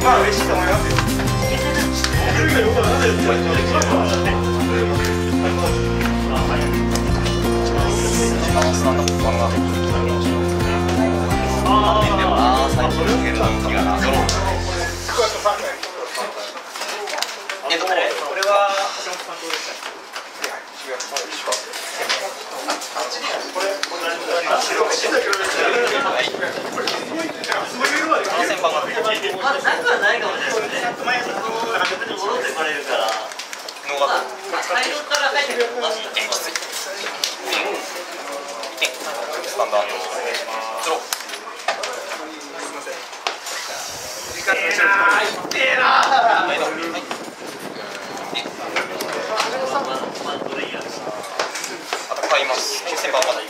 まあ嬉しいと思いますよ。スタンダップバンガード。でもな、最近受ける人気がな。これは橋本さんどうでしたっけ？買います。9000番まで。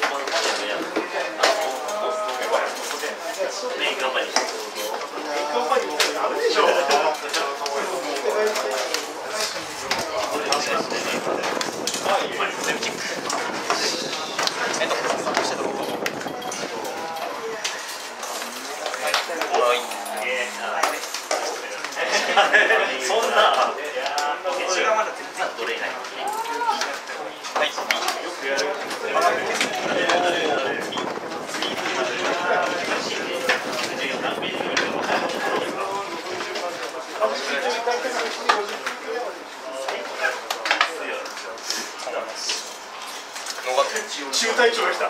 そんな。中隊長が来た。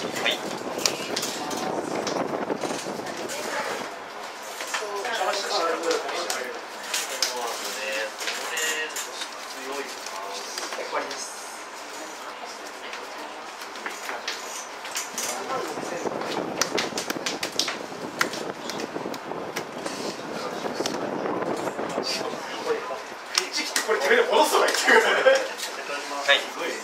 はい。 これ手で戻すのがいいっていう。はい。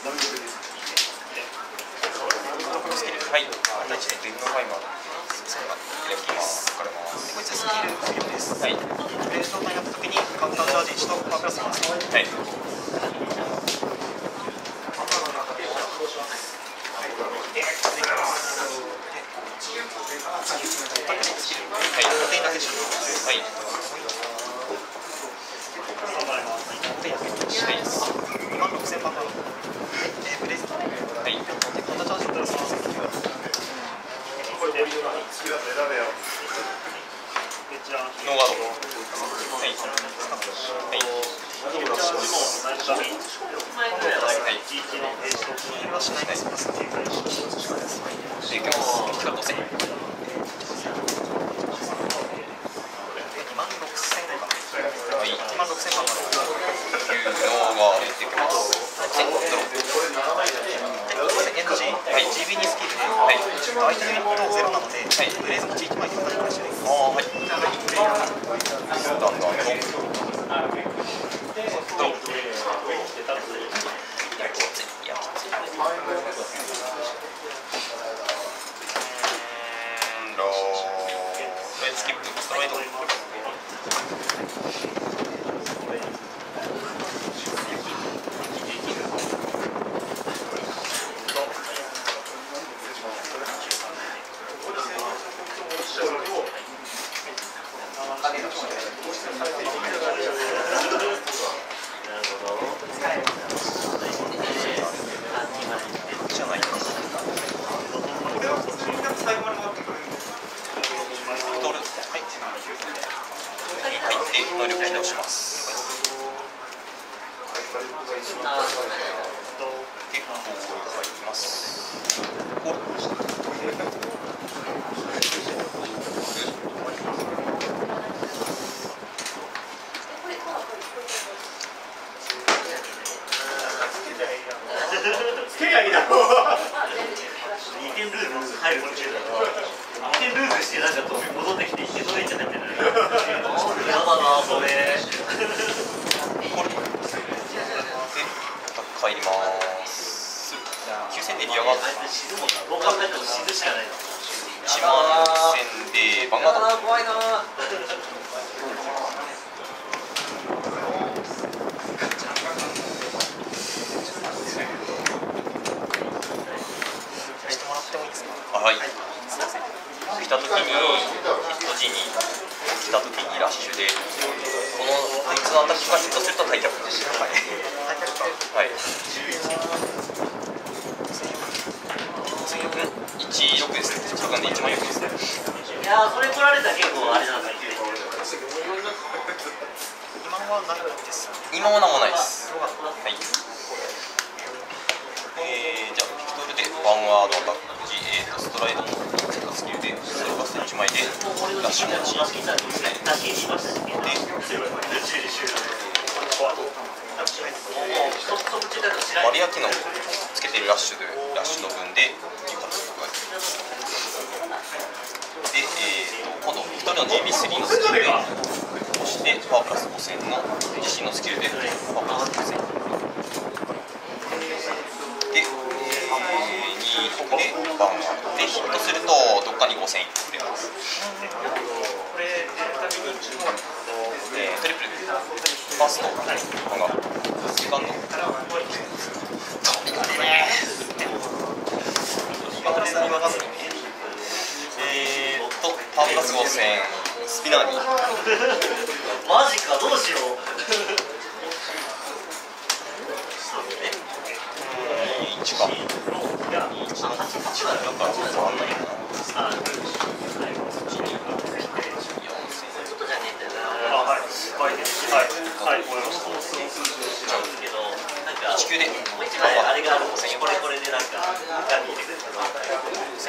スキル、はい。第一でデブのファイマー。そうだ。やってきます。これも。こいつスキル不要です。はい。プレイ状態になった時にカウンターチャージ1とパワープラスます。はい。はい。26000番がブレイズはい。で、カウンターチャージプラスます。はい。ノーガード。はい。はい。はしないです。で、いきます。1から5000。26000か。はい。26000番がノーガードっていきます。ドロップ。NG、はい、GB にスキルで、はい、相手のユニットゼロなので、はい、ブレイズ持ち1枚1回返しています。ああ、はい。だんだんドロップ。スキップ、ストライド。じゃないか。これは最後まで回ってくる。ドル。はい。入って能力起動します。結構入ります。 つけりゃいいだろう。 2点ルール入る途中だと2点ルールしてなんか戻ってきて1点取れんじゃないみたいな。やだなそれ。 帰ります。9000でリアガード。 死ぬもんな。どう考えても死ぬしかないの。 16000でバンガード。 怖いな。 はい。来た時にヒット時に来た時にラッシュでこのこいつのアタックがヒットすると退却です。はい。はい。16ですね。1番で1万4ですね。 いやーそれ取られたら結構あれなんだけど。 今はないです。今は何もないです。はい。じゃあピクトルでバンワードアタック。ストライドのスキルでスローバス1枚でラッシュ持ちですね。で、バリア機能をつけているラッシュの分で2発とかで、今度1人の GB3 のスキルで押してパワープラス5000の自身のスキルでパワープラス5000で、2でバンでヒットするとどっかに5000入れます。トリプルファーストバンガーセカンド今からさんに任せるパワープラス5000スピナーにマジかどうしよう。 1かなんかちょっと変わんないな。1級であれがあるこれでなんか見てくれたの。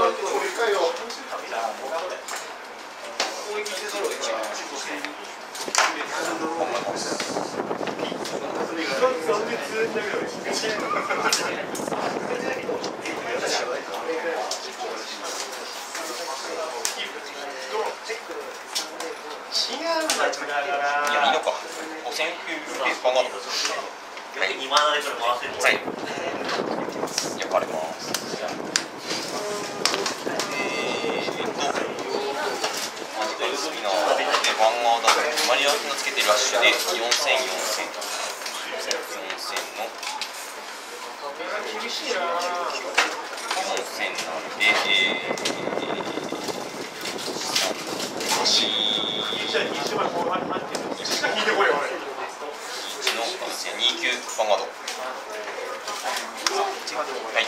いや、いいのか。5000ペース考えた。 逆に2万円から回せる。 はい。焼かれます。マジカルスピナーでワンアーダーマリアーキのつけてラッシュで4000の4000なんで29バンガード。はい。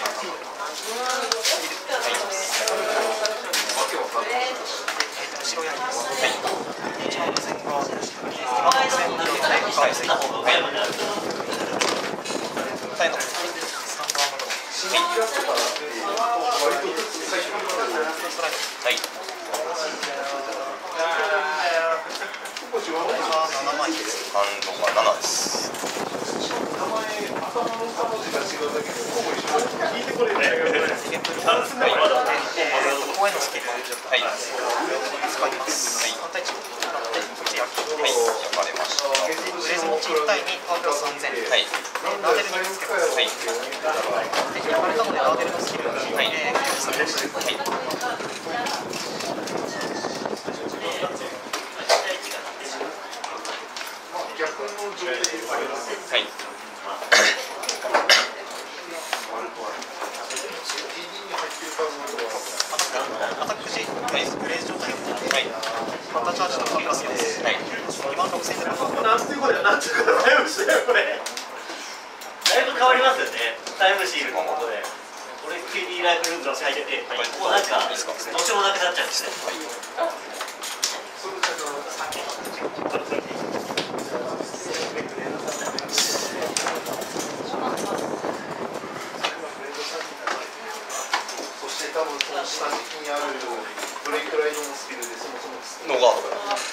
白焼きです。 はい。 1万5000が2万6000の4で返せ。3番のはい。 これが7枚です。 ハンドが7です。 公園のスキルをはい。 使います。 はい。 反対値を使ってこっち焼きはい。焼かれました。 グレーズ持ち1体にパワープラス3000。 はい。 ラーデルにつけます。 はい。 で、焼かれたのでラーデルのスキルに付与されます。 はい。はい。 アタック時、 はい。 グレーズ状態をはい。 パンタチャージのパワープラスです。 はい。 2万6000でパワープラなんていうことや、なんていうことだよ、これ。 だいぶ変わりますよね。タイムシールのことで。これ KD ライフルームが入ってて、もうなんかどうしようもなくなっちゃうんですね。 下敷きにあるどれくらいのスキルでそもそもノーガード。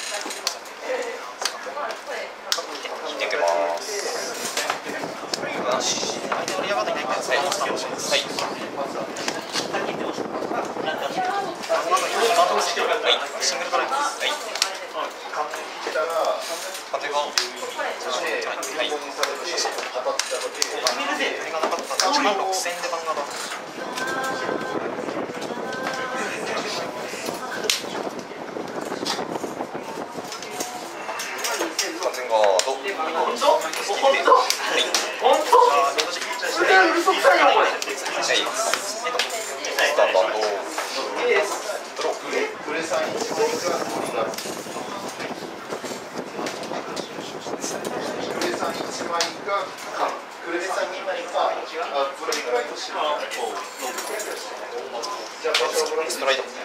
引いてきます。よし。 相手のリアガードにないから使います。はい。シングルトライです。 はい。風が。はい。 手がなかった1万6000でバンガード。 ストライド。で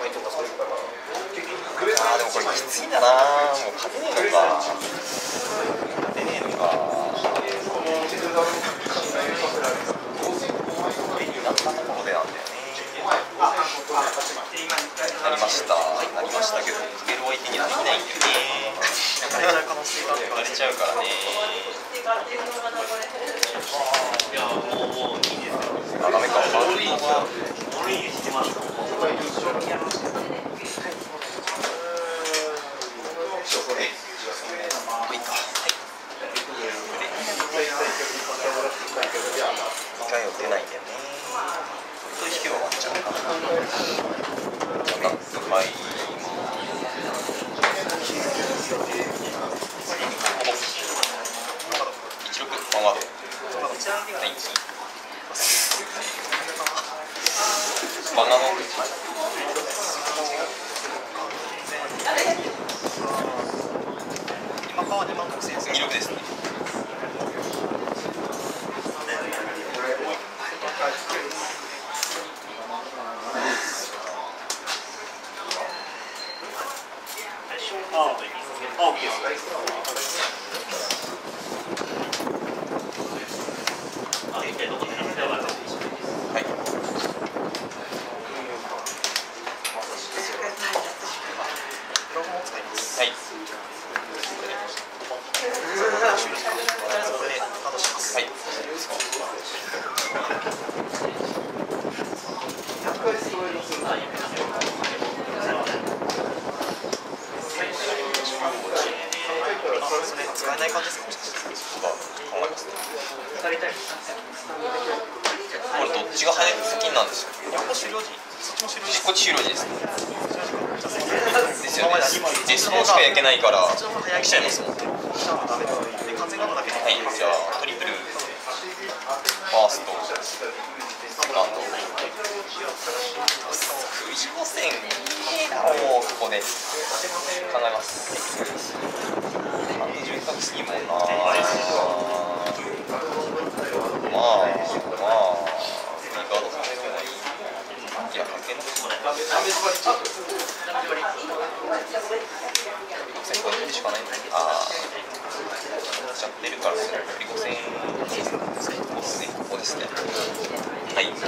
もこれきついんだな。もう勝てねえのか。勝てねえのか。なったところでなんだよね。なりました。なりましたけど、つける相手にはできないんだよね。 焼かれちゃう可能性が焼かれちゃうからね。 いや、もういいですよ。 ダメか。 俺いいしてます。 意外を出ないんだよね。そういう引けば終わっちゃうかな。じゃあナップ入り16ワンワード。はい。バナナの今パワー2万6000円 26ですね。はい。 はい。 終了時間とりあえずこれでカードします。 はい。 100回ストライドするの。 それ使えない感じですか、もしかして。 考えますね。これどっちが先なんですよ。 両方終了時、そっちも終了時。 こっち終了時ですね。ですよね。 そで、そこしか焼けないからそっちの方が早い来ちゃいますもんね。 じゃあダメだ。で、完全ガードだけで。 はい、じゃあトリプルファーストセカンド空中補線いいな、もうここで考えます。ハンド潤沢すぎもんな。まあガードさせてもいい。いや、かけなくても5000超えてるしかないんだけど、ああちゃってるから5000ですね、ここですね。はい。で、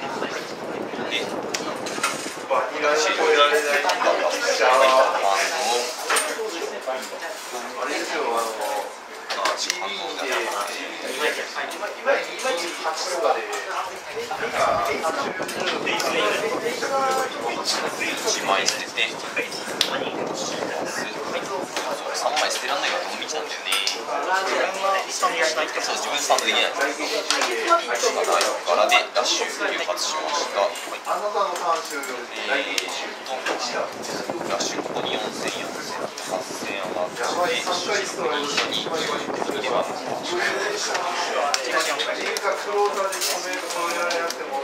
バニラに超えられないんだ。あれですよ、CD でいまいち8とかで 1枚捨てて3枚捨てらんないからどの道なんだよね。 スタンドしないってそう、自分スタンドできない。からでダッシュ誘発しました。 あなたの3周ダッシュここに4000、8000上がって一緒に入れます。 クローザーで止められなくても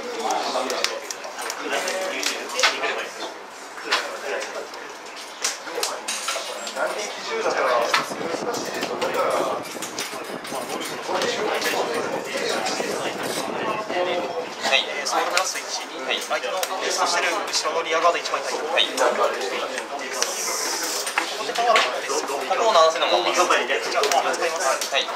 何人基準だから難しいですよ。だからソウルブラスト1、はい、相手のベースとしてる後ろのリアガード1枚対応。 はい。ここも7000のままです。 じゃあ、使います。 はい。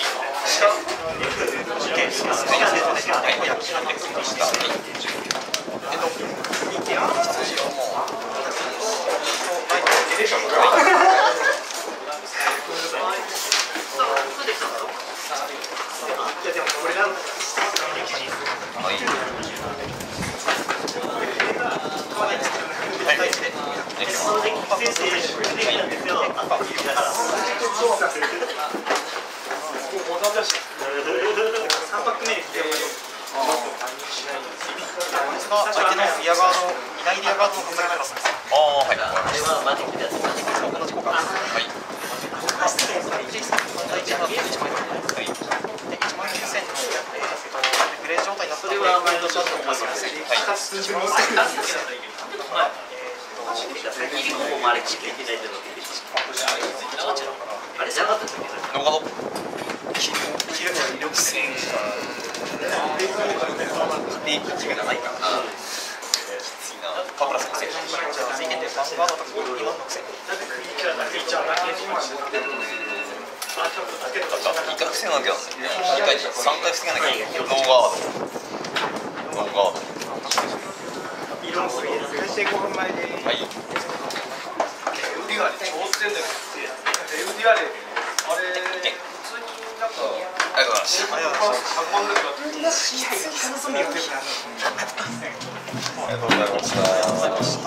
相手のリアガード、いないリアガードの攻撃クラスです。 ああ、はい。 同じ効果。 はい。 で、1万9000の、グレー状態になったので、グレードチャージを起こすんですね。 ノーガード。 キルの威力線。 で、決めがないからな。きついな。パプラス5000。 じゃあ、ついてて、バンガードとか2万6000。 1回防がなきゃなんだよね。1回で3回防がなきゃいけない。ノーガード。ノーガード。はい。ありがとうございます。ありがとうございました。